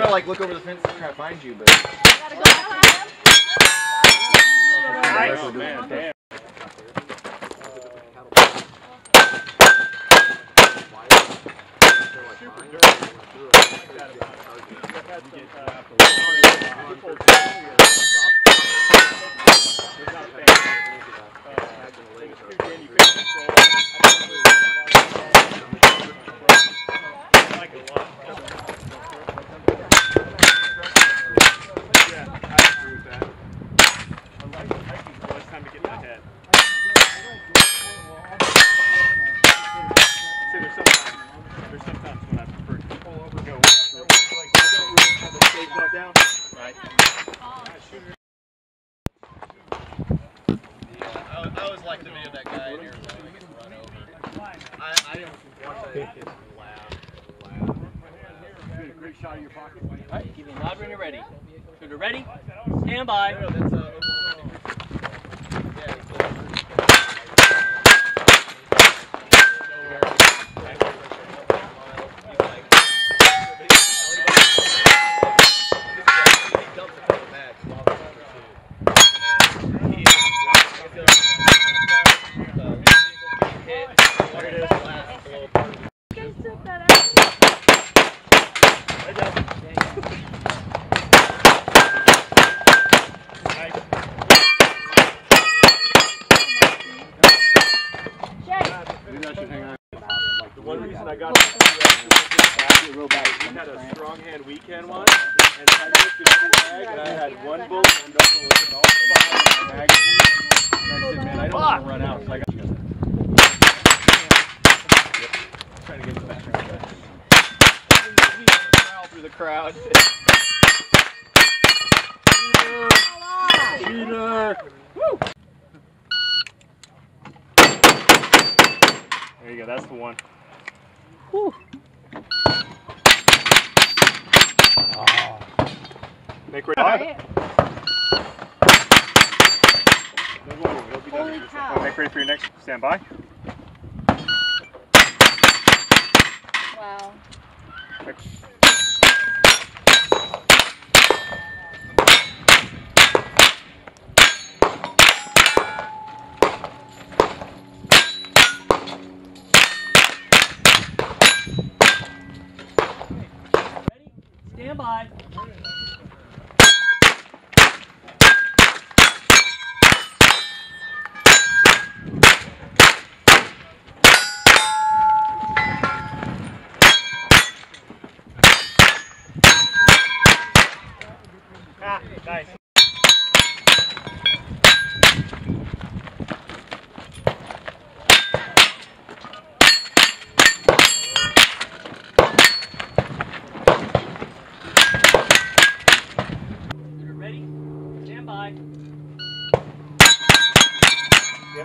to like look over the fence and try to find you, but. Gotta go after him. Oh man, damn. I always like the video of that guy in Arizona gets run over. I didn't watch that. It's loud. Great shot of your pocket. Alright, keep the nod when you're ready. Shooter ready, stand by. The one reason I got we had a strong hand weekend one, and I looked at every bag, and I had one bullet and double with an all five in my magazine. And I said, man, I don't want to run out, so I got to go. Trying to get the back Through the crowd. Peter! Woo! There you go, that's the one. Whew. Oh. Make ready. Holy cow. Make ready for your next. Stand by. Wow. Stand by. Ah, nice. Ready? Stand by. Yep.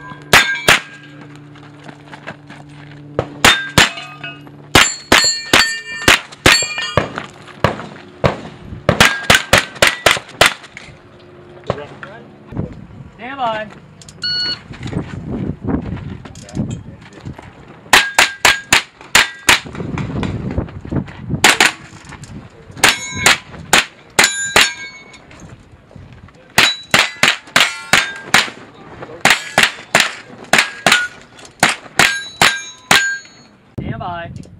Stand by. Stand by.